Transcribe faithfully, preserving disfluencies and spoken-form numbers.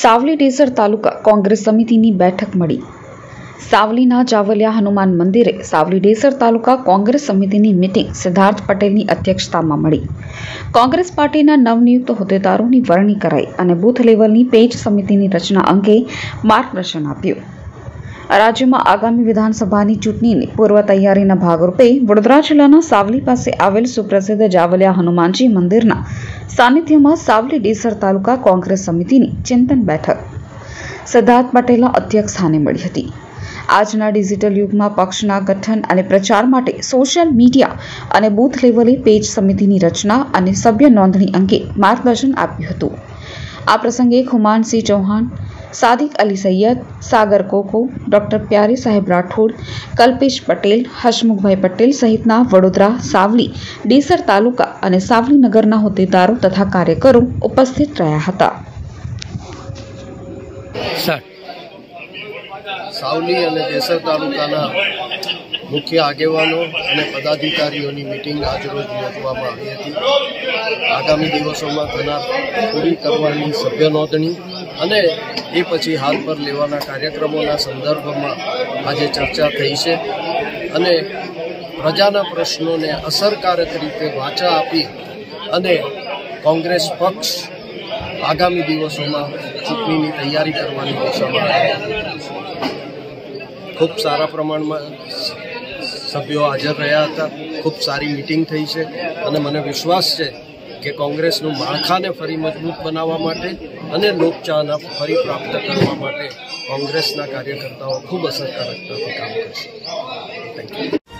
સાવલી ડેસર તાલુકા કોંગ્રેસ સમિતિની બેઠક મળી। સાવલીના જાવલિયા હનુમાન મંદિરે સાવલી ડેસર તાલુકા કોંગ્રેસ સમિતિની મીટિંગ સિદ્ધાર્થ પટેલની અધ્યક્ષતામાં મળી। કોંગ્રેસ પાર્ટીના નવનિયુક્ત હોદ્દેદારોની વરણી કરાઈ અને બૂથ લેવલની પેજ સમિતિની રચના અંગે માર્ગદર્શન આપ્યું। રાજ્યમાં આગામી વિધાનસભાની ચૂંટણીની પૂર્વ તૈયારીના ભાગરૂપે વડોદરા જિલ્લાના સાવલી પાસે આવેલ સુપ્રસિદ્ધ જાવલિયા હનુમાનજી મંદિરના સાનિધ્યમાં સાવલી ડેસર તાલુકા કોંગ્રેસ સમિતિની ચિંતન બેઠક સિદ્ધાર્થ પટેલના અધ્યક્ષ સ્થાને મળી હતી। આજના ડિજિટલ યુગમાં પક્ષના ગઠન અને પ્રચાર માટે સોશિયલ મીડિયા અને બૂથ લેવલે પેજ સમિતિની રચના અને સભ્ય નોંધણી અંગે માર્ગદર્શન આપ્યું હતું। આ પ્રસંગે ખુમાનસિંહ ચૌહાણ, सादिक अली सैयद, सागर कोको, डॉक्टर प्यारे साहेब राठौड़, कल्पेश पटेल, हसमुखभाई पटेल सहितना वडोदरा, सावली, डेसर तालुका और सावली नगरना होद्देदारों तथा कार्यकरों उपस्थित रह्या हता। सावली और डेसर तालुकाना मुख्य आगेवानो और पदाधिकारीओनी मीटिंग आज रोज योजवामां आवी हती। आगामी दिवसोमां थनार पूरी करवानी सभ्य नोंधणी अने ए पछी हाल पर लेवाना कार्यक्रमोना संदर्भमां आजे चर्चा थई छे अने प्रजाना प्रश्नोने असरकारक रीते वाचा आपी अने कांग्रेस पक्ष आगामी दिवसोमां चूंटणीनी तैयारी करवानी दिशामां खूब सारा प्रमाणमां सभ्यो हाजर रह्या हता। खूब सारी मीटिंग थई छे अने मने विश्वास छे कि कांग्रेसनुं माळखाने फरी मजबूत बनाववा माटे अने लोकचाहना फरी प्राप्त करवा माटे कांग्रेसना कार्यकर्ताओ खूब असरकारकताथी काम करशे। Thank you.